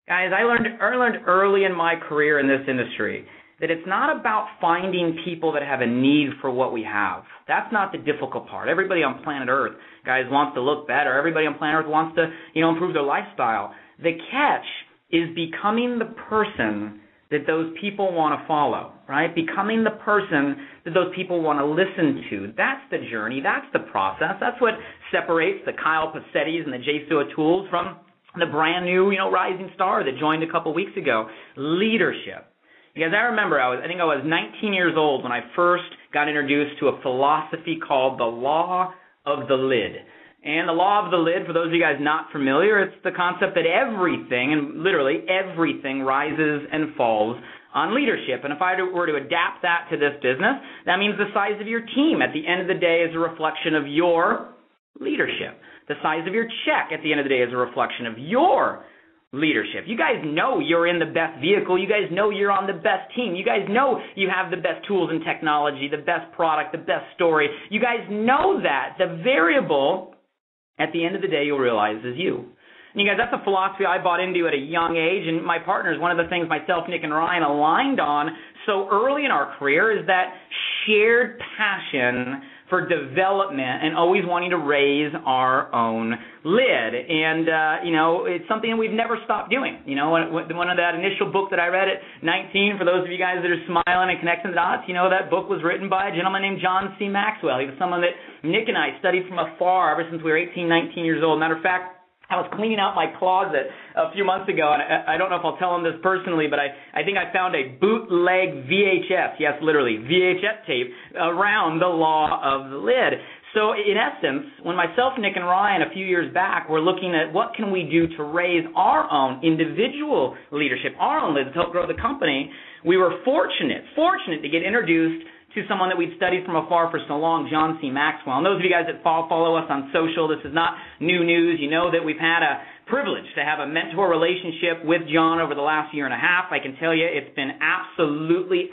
Guys, I learned early in my career in this industry that it's not about finding people that have a need for what we have. That's not the difficult part. Everybody on planet Earth, guys, wants to look better. Everybody on planet Earth wants to, improve their lifestyle. The catch is becoming the person that those people want to follow, right? Becoming the person that those people want to listen to. That's the journey. That's the process. That's what separates the Kyle Passettis and the Jay Tools from the brand new, rising star that joined a couple weeks ago. Leadership. Because I remember I think I was 19 years old when I first got introduced to a philosophy called the law of the lid. And the law of the lid, for those of you guys not familiar, it's the concept that everything, and literally everything, rises and falls on leadership. And if I were to adapt that to this business, that means the size of your team at the end of the day is a reflection of your leadership. The size of your check at the end of the day is a reflection of your leadership. You guys know you're in the best vehicle. You guys know you're on the best team. You guys know you have the best tools and technology, the best product, the best story. You guys know that. The variable at the end of the day you'll realize is you. And you guys, that's a philosophy I bought into at a young age, and my partners, one of the things myself, Nick, and Ryan aligned on so early in our career is that shared passion for development and always wanting to raise our own lid. And, it's something that we've never stopped doing. One of that initial book that I read at 19, for those of you guys that are smiling and connecting the dots, that book was written by a gentleman named John C. Maxwell. He was someone that Nick and I studied from afar ever since we were 18, 19 years old. Matter of fact, I was cleaning out my closet a few months ago, and I don't know if I'll tell him this personally, but I think I found a bootleg VHS, yes, literally, VHS tape around the law of the lid. So in essence, when myself, Nick, and Ryan a few years back were looking at what can we do to raise our own individual leadership, our own lid to help grow the company, we were fortunate to get introduced to someone that we'd studied from afar for so long, John C. Maxwell. And those of you guys that follow us on social, this is not new news. You know that we've had a privilege to have a mentor relationship with John over the last year and a half. I can tell you it's been absolutely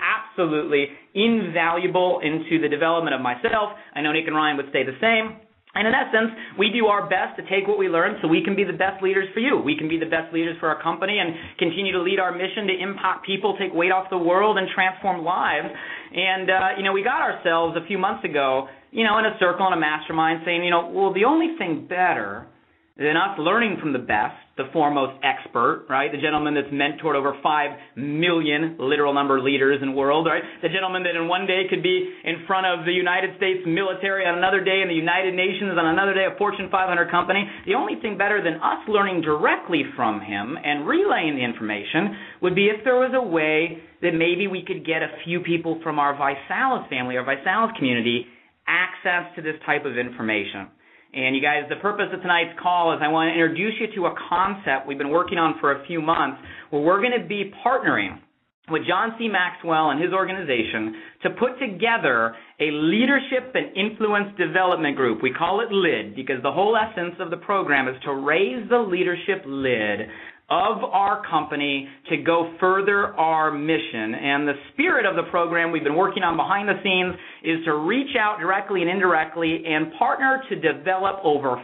invaluable into the development of myself. I know Nick and Ryan would say the same. And in essence, we do our best to take what we learn so we can be the best leaders for you. We can be the best leaders for our company and continue to lead our mission to impact people, take weight off the world, and transform lives. And, we got ourselves a few months ago, in a circle and a mastermind saying, the only thing better than us learning from the best, the foremost expert, right? The gentleman that's mentored over 5 million literal number leaders in the world, right? The gentleman that in one day could be in front of the United States military, on another day in the United Nations, on another day a Fortune 500 company. The only thing better than us learning directly from him and relaying the information would be if there was a way that maybe we could get a few people from our ViSalus family, our ViSalus community, access to this type of information. And you guys, the purpose of tonight's call is I want to introduce you to a concept we've been working on for a few months where we're going to be partnering with John C. Maxwell and his organization to put together a leadership and influence development group. We call it LID because the whole essence of the program is to raise the leadership lid of our company to go further our mission. And the spirit of the program we've been working on behind the scenes is to reach out directly and indirectly and partner to develop over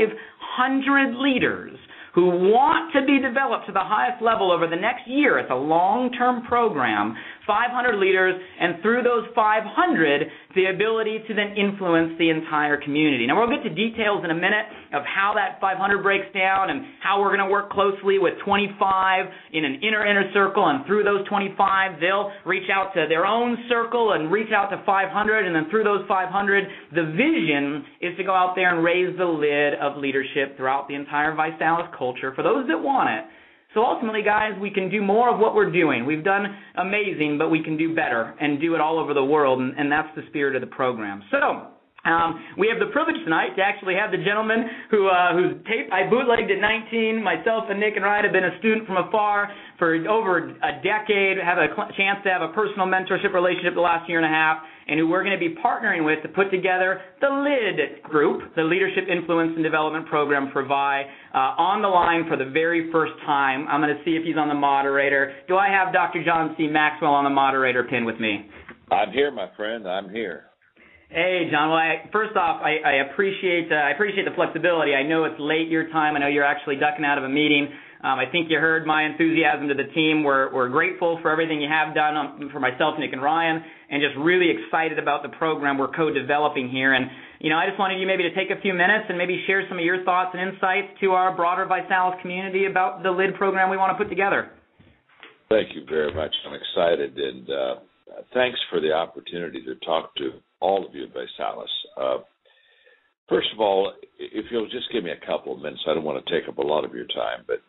500 leaders who want to be developed to the highest level over the next year. It's a long-term program, 500 leaders, and through those 500, the ability to then influence the entire community. Now, we'll get to details in a minute of how that 500 breaks down and how we're going to work closely with 25 in an inner circle, and through those 25, they'll reach out to their own circle and reach out to 500, and then through those 500, the vision is to go out there and raise the lid of leadership throughout the entire ViSalus culture for those that want it. So ultimately, guys, we can do more of what we're doing. We've done amazing, but we can do better and do it all over the world, and that's the spirit of the program. So we have the privilege tonight to actually have the gentleman whose tape I bootlegged at 19. Myself and Nick and Ryan have been a student from afar for over a decade, have a chance to have a personal mentorship relationship the last year and a half, and who we're going to be partnering with to put together the LID group, the Leadership Influence and Development Program for Vi, on the line for the very first time. I'm going to see if he's on the moderator. Do I have Dr. John C. Maxwell on the moderator pin with me? I'm here, my friend. I'm here. Hey, John. Well, first off, I appreciate the flexibility. I know it's late your time. I know you're actually ducking out of a meeting. I think you heard my enthusiasm to the team. We're grateful for everything you have done for myself, Nick, and Ryan, and just really excited about the program we're co-developing here. And, I just wanted you maybe to take a few minutes and maybe share some of your thoughts and insights to our broader ViSalus community about the LID program we want to put together. Thank you very much. I'm excited, and thanks for the opportunity to talk to all of you at ViSalus. First of all, if you'll just give me a couple of minutes, I don't want to take up a lot of your time, but,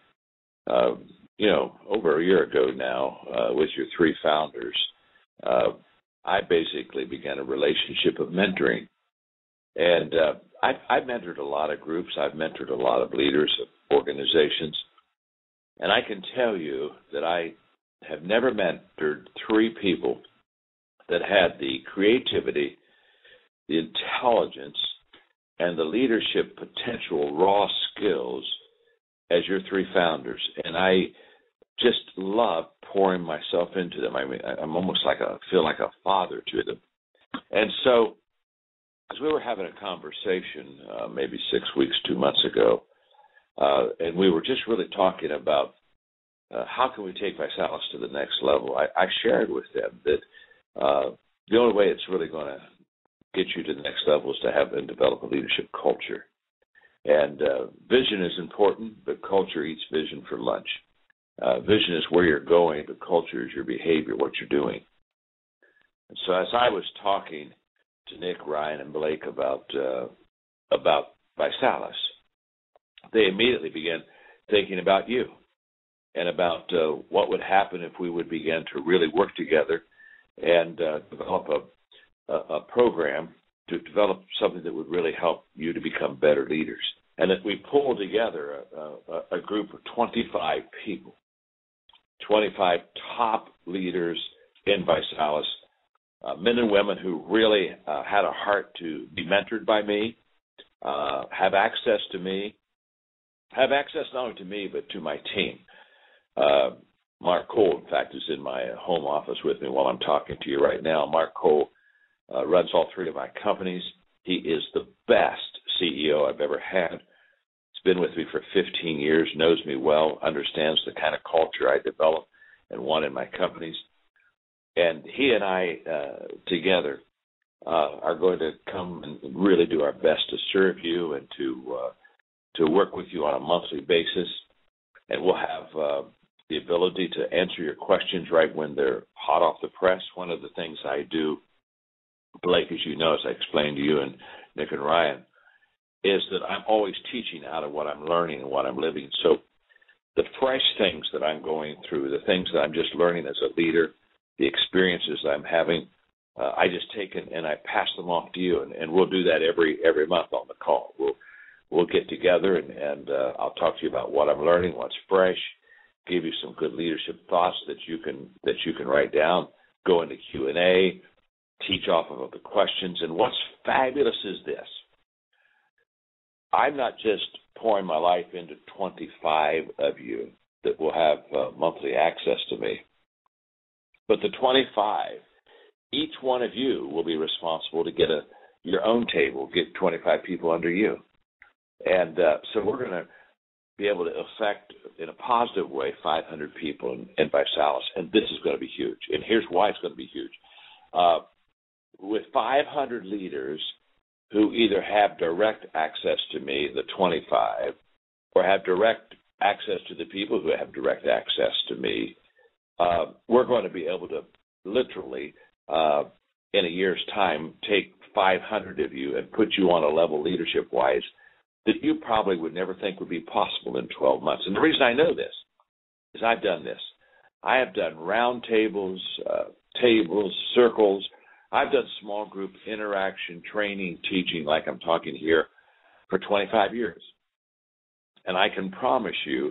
over a year ago now, with your three founders, I basically began a relationship of mentoring. And I've mentored a lot of groups. I've mentored a lot of leaders of organizations. And I can tell you that I have never mentored three people that had the creativity, the intelligence, and the leadership potential, raw skills as your three founders. And I just love pouring myself into them. I mean, I'm almost feel like a father to them. And so as we were having a conversation maybe 6 weeks, 2 months ago, and we were just really talking about how can we take ViSalus to the next level, I shared with them that the only way it's really going to get you to the next level is to have and develop a leadership culture. And vision is important, but culture eats vision for lunch. Vision is where you're going, but culture is your behavior, what you're doing. And so as I was talking to Nick, Ryan, and Blake about ViSalus, they immediately began thinking about you and about what would happen if we would begin to really work together and develop a program to develop something that would really help you to become better leaders. And that we pulled together a group of 25 people, 25 top leaders in ViSalus, men and women who really had a heart to be mentored by me, have access to me, have access not only to me but to my team. Mark Cole, in fact, is in my home office with me while I'm talking to you right now. Mark Cole runs all three of my companies. He is the best CEO I've ever had. He's been with me for 15 years, knows me well, understands the kind of culture I develop and want in my companies. And he and I together are going to come and really do our best to serve you and to work with you on a monthly basis. And we'll have the ability to answer your questions right when they're hot off the press. One of the things I do, Blake, as you know, as I explained to you and Nick and Ryan, is that I'm always teaching out of what I'm learning and what I'm living. So the fresh things that I'm going through, the things that I'm just learning as a leader, the experiences I'm having, I just take and I pass them off to you, and we'll do that every month on the call. We'll get together and I'll talk to you about what I'm learning, what's fresh, give you some good leadership thoughts that you can write down, go into Q&A, teach off of the questions. And what's fabulous is this: I'm not just pouring my life into 25 of you that will have monthly access to me, but the 25, each one of you will be responsible to get your own table, get 25 people under you. And so we're going to be able to affect, in a positive way, 500 people in ViSalus, and this is going to be huge. And here's why it's going to be huge. With 500 leaders who either have direct access to me, the 25, or have direct access to the people who have direct access to me, we're going to be able to literally, in a year's time, take 500 of you and put you on a level leadership-wise that you probably would never think would be possible in 12 months. And the reason I know this is I've done this. I have done round tables, tables, circles. I've done small group interaction, training, teaching, like I'm talking here, for 25 years. And I can promise you,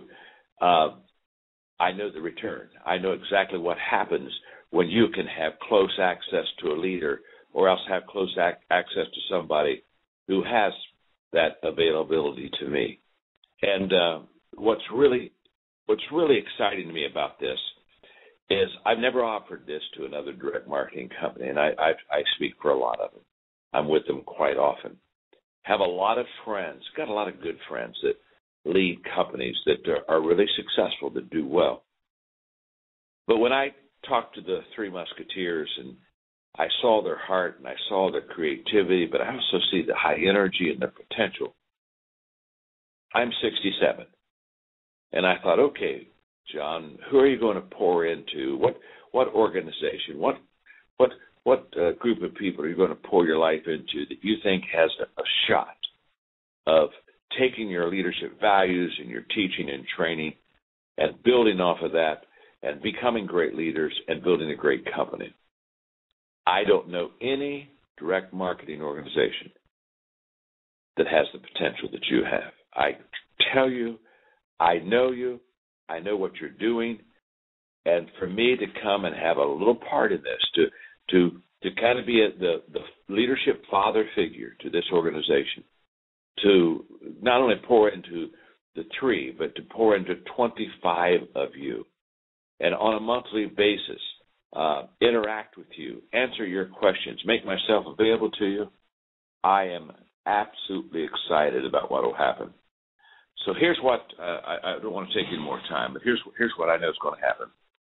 I know the return. I know exactly what happens when you can have close access to a leader, or else have close access to somebody who has that availability to me. And what's really exciting to me about this is I've never offered this to another direct marketing company, and I speak for a lot of them. I'm with them quite often. Have a lot of friends, got a lot of good friends that lead companies that are really successful, that do well. But when I talked to the three musketeers, and I saw their heart and I saw their creativity, but I also see the high energy and their potential. I'm 67, and I thought, okay, John, who are you going to pour into? What organization? What group of people are you going to pour your life into that you think has a shot of taking your leadership values and your teaching and training and building off of that and becoming great leaders and building a great company? I don't know any direct marketing organization that has the potential that you have. I tell you, I know what you're doing, and for me to come and have a little part in this, to kind of be the leadership father figure to this organization, to not only pour into the three, but to pour into 25 of you, and on a monthly basis, interact with you, answer your questions, make myself available to you. I am absolutely excited about what will happen. So here's what, I don't want to take any more time, but here's what I know is going to happen.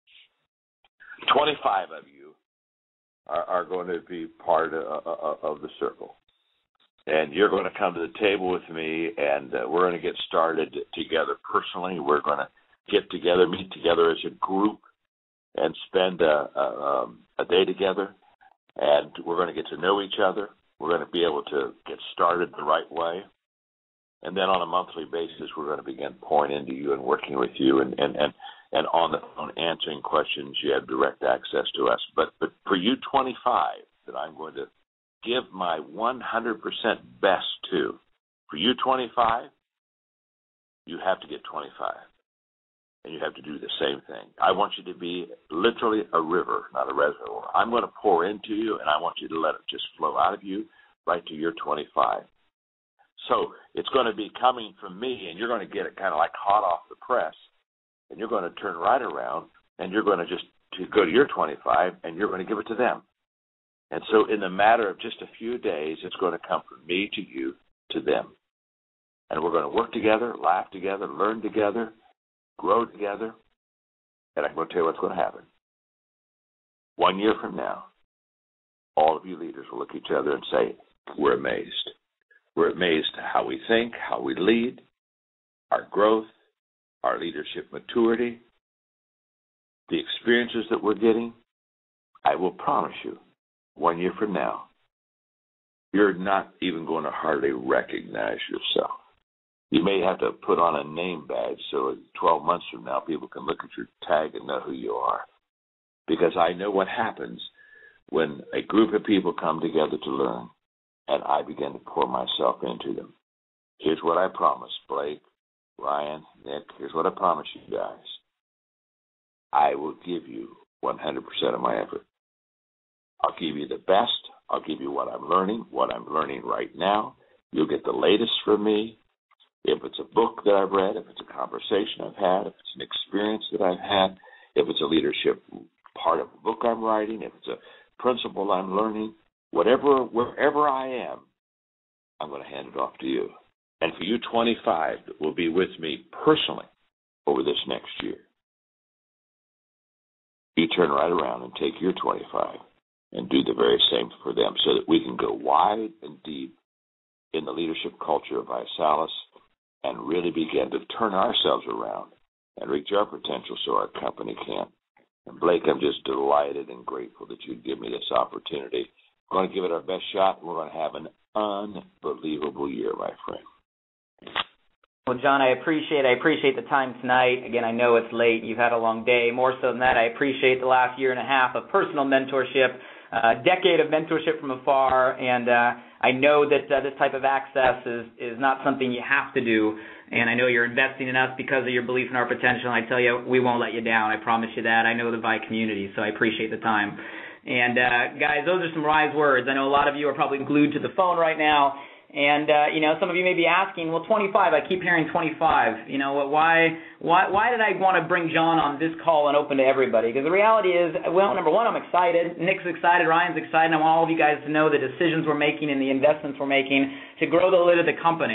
25 of you are going to be part of the circle. And you're going to come to the table with me, and we're going to get started together personally. We're going to get together, meet together as a group, and spend a day together. And we're going to get to know each other. We're going to be able to get started the right way. And then on a monthly basis, we're going to begin pouring into you and working with you, and on the phone answering questions. You have direct access to us. But for you 25 that I'm going to give my 100% best to, for you 25, you have to get 25. And you have to do the same thing. I want you to be literally a river, not a reservoir. I'm going to pour into you, and I want you to let it just flow out of you right to your 25. So it's going to be coming from me, and you're going to get it kind of like hot off the press, and you're going to turn right around, and you're going to just go to your 25, and you're going to give it to them. And so in the matter of just a few days, it's going to come from me to you to them. And we're going to work together, laugh together, learn together, grow together, and I'm going to tell you what's going to happen. 1 year from now, all of you leaders will look at each other and say, we're amazed. We're amazed at how we think, how we lead, our growth, our leadership maturity, the experiences that we're getting. I will promise you, 1 year from now, you're not even going to hardly recognize yourself. You may have to put on a name badge so 12 months from now people can look at your tag and know who you are. Because I know what happens when a group of people come together to learn and I begin to pour myself into them. Here's what I promise, Blake, Ryan, Nick, here's what I promise you guys. I will give you 100% of my effort. I'll give you the best. I'll give you what I'm learning right now. You'll get the latest from me. If it's a book that I've read, if it's a conversation I've had, if it's an experience that I've had, if it's a leadership part of a book I'm writing, if it's a principle I'm learning, wherever I am, I'm going to hand it off to you. And for you 25 that will be with me personally over this next year, you turn right around and take your 25 and do the very same for them so that we can go wide and deep in the leadership culture of ViSalus and really begin to turn ourselves around and reach our potential so our company can. And Blake, I'm just delighted and grateful that you'd give me this opportunity. We're going to give it our best shot, and we're going to have an unbelievable year, my friend. Well, John, I appreciate the time tonight. Again, I know it's late. You've had a long day. More so than that, I appreciate the last year and a half of personal mentorship, a decade of mentorship from afar, and I know that this type of access is not something you have to do, and I know you're investing in us because of your belief in our potential, and I tell you, we won't let you down. I promise you that. I know the Vi community, so I appreciate the time. And, guys, those are some wise words. I know a lot of you are probably glued to the phone right now. And, some of you may be asking, well, 25, I keep hearing 25. Why did I want to bring John on this call and open to everybody? Because the reality is, well, number one, I'm excited. Nick's excited. Ryan's excited. I want all of you guys to know the decisions we're making and the investments we're making to grow the lid of the company.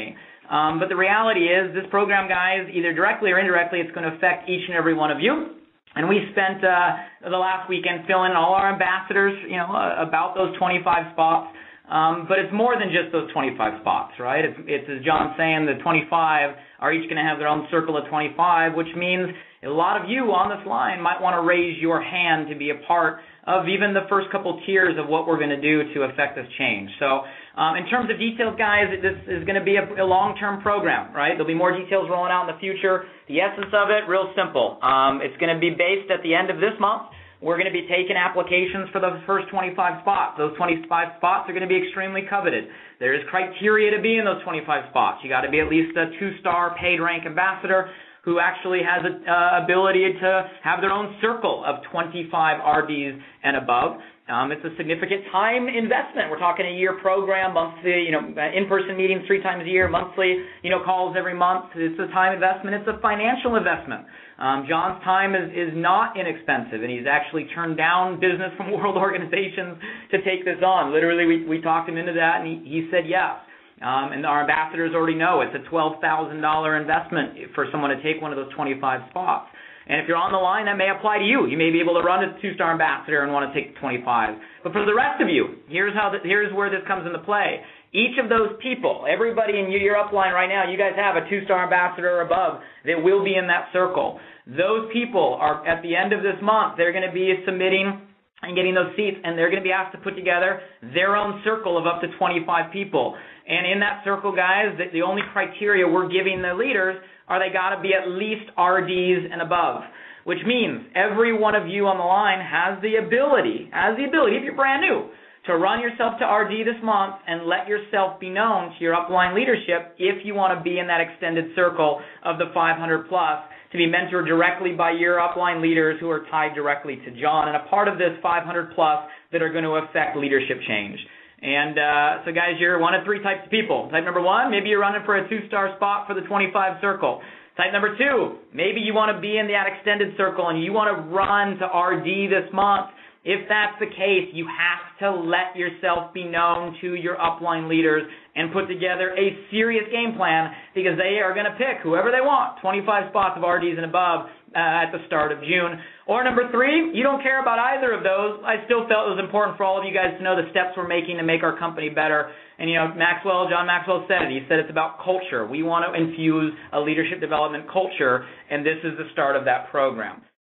But the reality is this program, guys, either directly or indirectly, it's going to affect each and every one of you. And we spent the last weekend filling all our ambassadors, about those 25 spots. But it's more than just those 25 spots, right? It's as John's saying, the 25 are each going to have their own circle of 25, which means a lot of you on this line might want to raise your hand to be a part of even the first couple tiers of what we're going to do to affect this change. So in terms of details, guys, this is going to be a long-term program, right? There'll be more details rolling out in the future. The essence of it, real simple. It's going to be based at the end of this month. We're going to be taking applications for those first 25 spots. Those 25 spots are going to be extremely coveted. There is criteria to be in those 25 spots. You got to be at least a 2-star paid rank ambassador who actually has an ability to have their own circle of 25 RDs and above. It's a significant time investment. We're talking a year program, monthly, in-person meetings 3 times a year, monthly, calls every month. It's a time investment. It's a financial investment. John's time is not inexpensive, and he's actually turned down business from world organizations to take this on. Literally, we talked him into that, and he said yes. And our ambassadors already know it's a $12,000 investment for someone to take one of those 25 spots. And if you're on the line, that may apply to you. You may be able to run a 2-star ambassador and want to take 25. But for the rest of you, here's where this comes into play. Each of those people, everybody in your upline right now, you guys have a 2-star ambassador or above that will be in that circle. Those people are, at the end of this month, they're going to be submitting and getting those seats, and they're going to be asked to put together their own circle of up to 25 people. And in that circle, guys, the only criteria we're giving the leaders are they got to be at least RDs and above, which means every one of you on the line has the ability, if you're brand new, to run yourself to RD this month and let yourself be known to your upline leadership if you want to be in that extended circle of the 500 plus, to be mentored directly by your upline leaders who are tied directly to John and a part of this 500 plus that are going to affect leadership change. And so, guys, you're one of 3 types of people. Type number 1, maybe you're running for a 2-star spot for the 25 circle. Type number 2, maybe you want to be in that extended circle and you want to run to RD this month. If that's the case, you have to let yourself be known to your upline leaders and put together a serious game plan, because they are going to pick whoever they want, 25 spots of RDs and above at the start of June. Or number 3, you don't care about either of those. I still felt it was important for all of you guys to know the steps we're making to make our company better. And, John Maxwell said it. He said it's about culture. We want to infuse a leadership development culture, and this is the start of that program.